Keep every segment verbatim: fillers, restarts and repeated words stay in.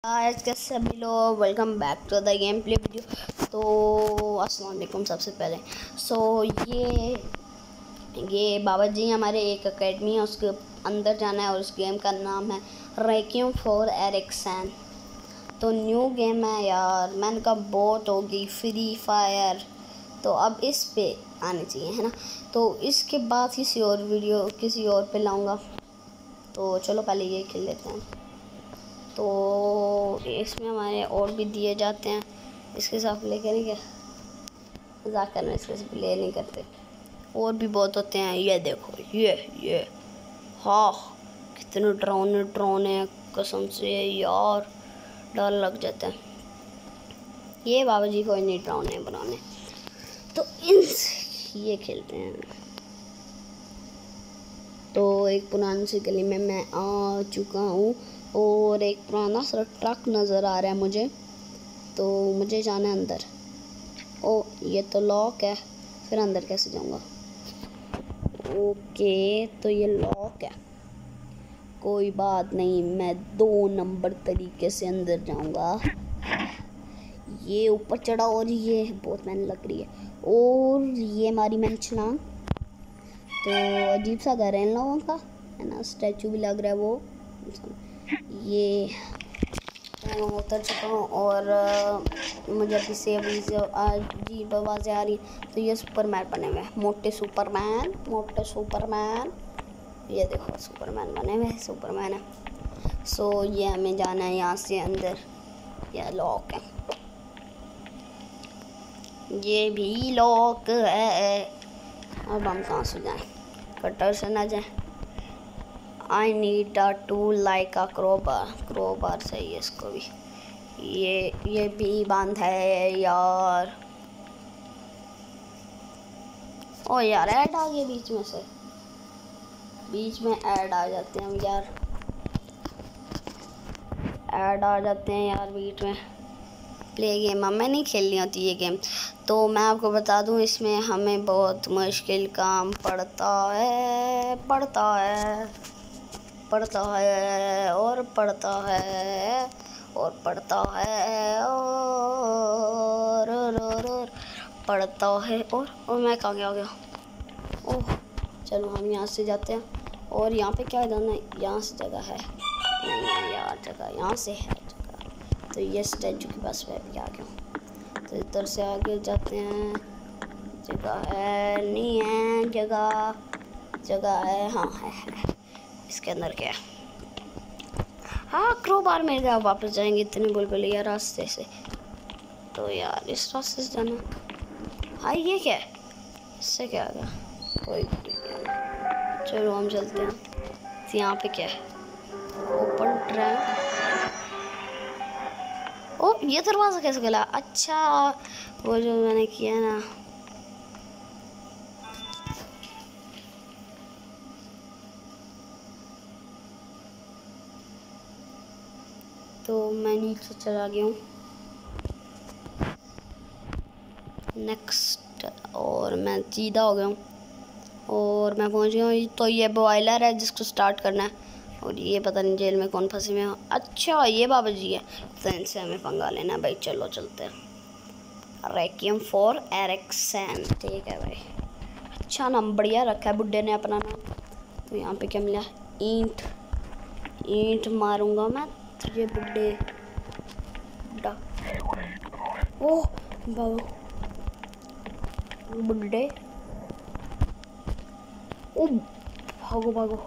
आज के सभी लोग welcome back to the game play video. तो अस्सलाम वालेकुम। सबसे पहले सो so, ये ये बाबा जी हमारे एक एकेडमी है, उसके अंदर जाना है और उस गेम का नाम है रेक्विएम फॉर एरिक्सन। तो न्यू गेम है यार, मैंने कहा बहुत होगी फ्री फायर, तो अब इस पे आनी चाहिए है ना। तो इसके बाद किसी और वीडियो किसी और पे लाऊंगा। तो चलो पहले ये खेल लेते हैं। तो इसमें हमारे और भी दिए जाते हैं, इसके साथ प्ले करेंगे, मजाक करना, इसके साथ प्ले नहीं करते। और भी बहुत होते हैं, ये देखो ये ये हाँ कितने ड्रोने ड्रोने हैं, कसम से यार डर लग जाता है। ये बाबा जी कोई नहीं ड्रोने बनाने, तो इन ये खेलते हैं। तो एक पुरानी सी गली में मैं आ चुका हूँ और एक पुराना सा ट्रक नज़र आ रहा है मुझे, तो मुझे जाना है अंदर। ओ ये तो लॉक है, फिर अंदर कैसे जाऊँगा? ओके तो ये लॉक है, कोई बात नहीं, मैं दो नंबर तरीके से अंदर जाऊँगा। ये ऊपर चढ़ा और ये बहुत मेहनत लग रही है, और ये मारी मैंने छलांग। तो अजीब सा घर है इन लोगों का है ना, स्टैचू भी लग रहा है वो। ये मैं उतर चुका हूँ और आ, मुझे अभी से अभी से अजीब आवाज़ें आ रही। तो ये सुपरमैन बने हुए हैं, मोटे सुपरमैन मोटे सुपरमैन ये देखो सुपरमैन बने हुए, सुपरमैन है। सो ये हमें जाना है यहाँ से अंदर, यह लॉक है, ये भी लॉक है। अब हम कहाँ से जाएं? कटर से ना जाएं। I need a tool like a crowbar, crowbar सही है इसको भी। ये ये भी बंद है यार। ओ यार ऐड आ गए बीच में से, बीच में ऐड आ जाते हैं यार, ऐड आ जाते हैं यार बीच में। प्ले गेम हमें नहीं खेलनी होती ये गेम। तो मैं आपको बता दूं, इसमें हमें बहुत मुश्किल काम पड़ता है पड़ता है पड़ता है और पड़ता है और पड़ता है और, और, और, और पड़ता है और, और मैं कहाँ गया गया ओह चलो हम यहाँ से जाते हैं। और यहाँ पे क्या जाना है? यहाँ से जगह है नहीं है यार, जगह यहाँ से है जगह। तो ये स्टैचू के पास मैं भी आ गया हूँ, तो इधर से आगे जाते हैं। जगह है नहीं है, जगह जगह है, हाँ है, है। इसके अंदर क्या है? हाँ क्रोबार मिल गया, वापस जाएंगे इतने बुलबुलिया रास्ते से। तो यार इस रास्ते से जाना। हाँ ये क्या है? इससे क्या आ गया? कोई नहीं, चलो हम चलते हैं। तो यहाँ पे क्या है? Open track. ओ ये दरवाज़ा कैसे खुला? अच्छा वो जो मैंने किया ना, तो मैं नीचे चला गया हूँ नेक्स्ट, और मैं सीधा हो गया हूँ और मैं पहुँच गया हूँ। तो ये बॉयलर है जिसको स्टार्ट करना है, और ये पता नहीं जेल में कौन फंसे में। अच्छा ये बाबा जी है, तो इनसे हमें पंगा लेना है भाई। चलो चलते हैं। रेक्विएम फॉर एरिक्सन, ठीक है भाई, अच्छा नाम बढ़िया रखा है बुड्ढे ने अपना नाम। तो यहाँ पे क्या मिला? ईंट, ईंट मारूंगा मैं तुझे बुड्ढे बुड्ढा। ओह बाबा बुड्ढे, ओ भागो भागो।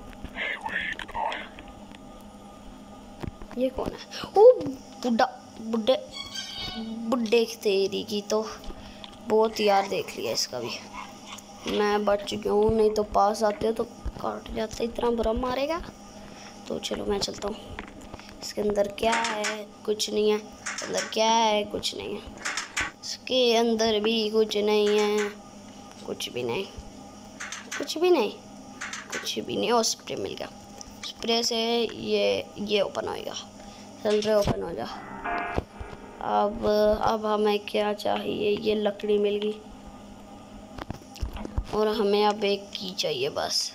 ये कौन है? ओ बुड्ढा बुड्ढे बुड्ढे तेरी की तो बहुत यार देख लिया इसका भी। मैं बच गया हूँ, नहीं तो पास आते हो तो काट जाते, इतना बुरा मारेगा। तो चलो मैं चलता हूँ। इसके अंदर क्या है? कुछ नहीं है। अंदर क्या है? कुछ नहीं है। इसके अंदर भी कुछ नहीं है, कुछ भी नहीं, कुछ भी नहीं, कुछ भी नहीं। और स्प्रे मिल गया, स्प्रे से ये ये ओपन होएगा। चल रहे ओपन हो जा। अब अब हमें क्या चाहिए? ये लकड़ी मिल गई और हमें अब एक की चाहिए, बस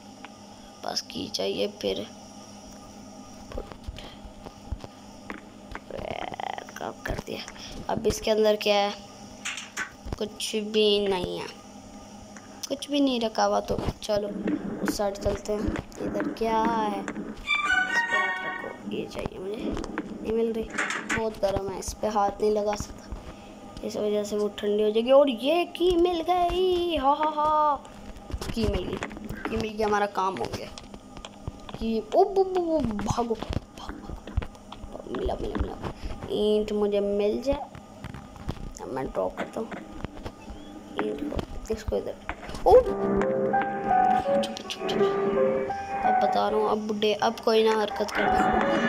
बस की चाहिए। फिर दिया। अब इसके अंदर क्या है? कुछ भी नहीं है, कुछ भी नहीं रखा हुआ। तो चलो उस साइड चलते हैं। इधर क्या है? इस पे हाथ रखो, ये चाहिए मुझे, नहीं मिल रही, बहुत गर्म है, इस पे हाथ नहीं लगा सकता, इस वजह से वो ठंडी हो जाएगी। और ये की मिल गई, हा हा हा, की मिल गई, की मिल गई, हमारा काम हो गया। कि ओ बो बो बो, भागो भागो भागो, मिला मिला मिला, ईंट मुझे मिल जाए। अब मैं ड्रॉप करता हूँ ईंट को, इसको इधर। ओ अब बता रहा हूँ, अब बुड्ढे अब कोई ना हरकत करना,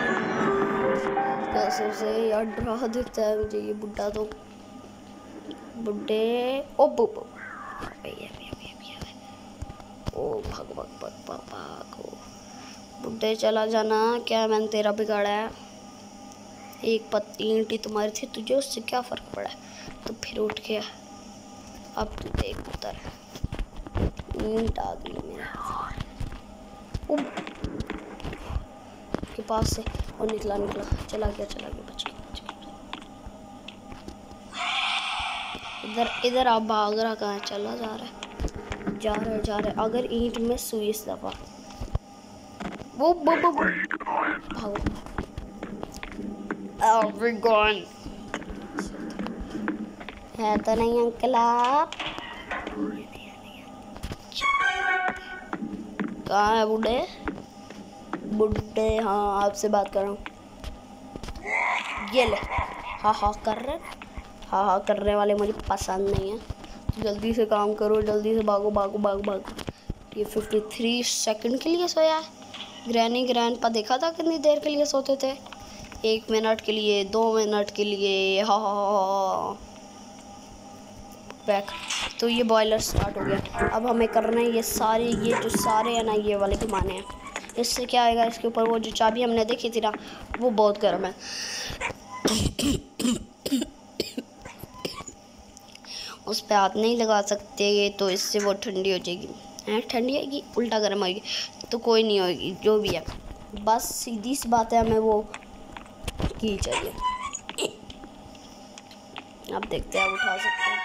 कैसे से यार डरा देता है मुझे ये बुड्ढा। तो बुड्ढे ओ बो बो, भैया भैया भैया भैया, ओ भाग भाग भाग भाग भागो बुड्ढे, चला जाना। क्या मैंने तेरा बिगाड़ा है? एक पत्ती ईंट तुम्हारी थी, तुझे उससे क्या फर्क पड़ा? तो फिर उठ गया। अब तू देख उतर, ईंट आ गई मेरे के पास से, और निकला निकला चला गया चला गया बच गया बच गया। इधर इधर आप भाग रहा कहाँ? चला जा रहा है जा रहा है जा रहा है। अगर ईंट में सुई इस दफा, वो वो वो भागो, गॉन है तो नहीं अंकल आप? कहाँ है बुड्ढे? बुड्ढे हाँ आपसे बात कर रहा हूँ। ये ले, हाँ हाँ कर रहे, हाँ हाँ करने वाले मुझे पसंद नहीं है। तो जल्दी से काम करो, जल्दी से भागो भागो भागो भागो। ये तिरेपन सेकंड के लिए सोया है। ग्रैनी ग्रैंडपा देखा था कितनी देर के लिए सोते थे? एक मिनट के लिए, दो मिनट के लिए, हाँ हाँ हाँ। बैक। तो ये बॉयलर स्टार्ट हो गया। अब हमें करना है ये सारे, ये जो सारे है ना ये वाले घुमाने हैं। इससे क्या आएगा? इसके ऊपर वो जो चाबी हमने देखी थी ना, वो बहुत गर्म है, उस पर हाथ नहीं लगा सकते, तो इससे वो ठंडी हो जाएगी। हैं ठंडी आएगी, उल्टा गर्म होगी, तो कोई नहीं होगी, जो भी है। बस सीधी सी बात है, हमें वो की चाहिए। अब देखते हैं, अब उठा सकते हैं।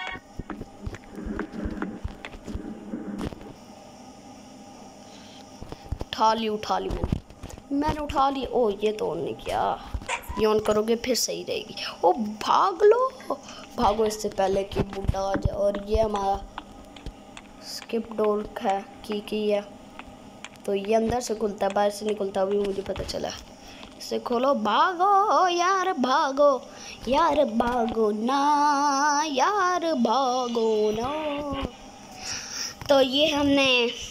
उठा ली उठा ली मैंने मैंने उठा ली। ओ ये तो ऑन नहीं किया, ये ऑन करोगे फिर सही रहेगी। ओ भाग लो भागो, इससे पहले कि बुड्ढा आ जाए। और ये हमारा स्किप डोर है, की की है, तो ये अंदर से खुलता है, बाहर से नहीं खुलता, अभी मुझे पता चला। इसे खोलो, भागो यार भागो, यार भागो ना, यार भागो ना। तो ये हमने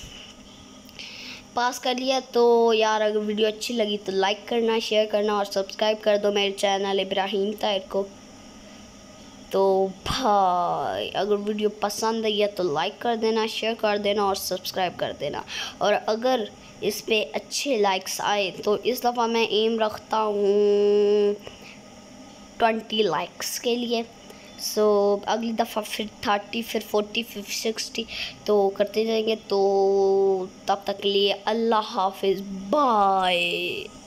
पास कर लिया। तो यार अगर वीडियो अच्छी लगी तो लाइक करना, शेयर करना और सब्सक्राइब कर दो मेरे चैनल इब्राहिम ताहिर को। तो भाई अगर वीडियो पसंद आई है तो लाइक कर देना, शेयर कर देना और सब्सक्राइब कर देना। और अगर इस पे अच्छे लाइक्स आए तो इस दफ़ा मैं एम रखता हूँ ट्वेंटी लाइक्स के लिए। सो so, अगली दफ़ा फिर थर्टी, फिर फोर्टी, फिर सिक्सटी तो करते जाएंगे। तो तब तक के लिए अल्लाह हाफिज़, बाय।